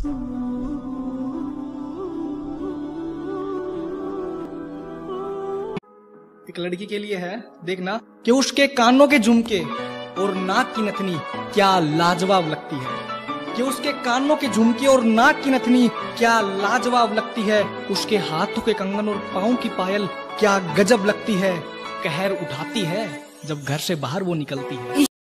एक लड़की के लिए है, देखना कि उसके कानों के झुमके और नाक की नथनी क्या लाजवाब लगती है, कि उसके कानों के झुमके और नाक की नथनी क्या लाजवाब लगती है, उसके हाथों के कंगन और पाँव की पायल क्या गजब लगती है, कहर उठाती है जब घर से बाहर वो निकलती है।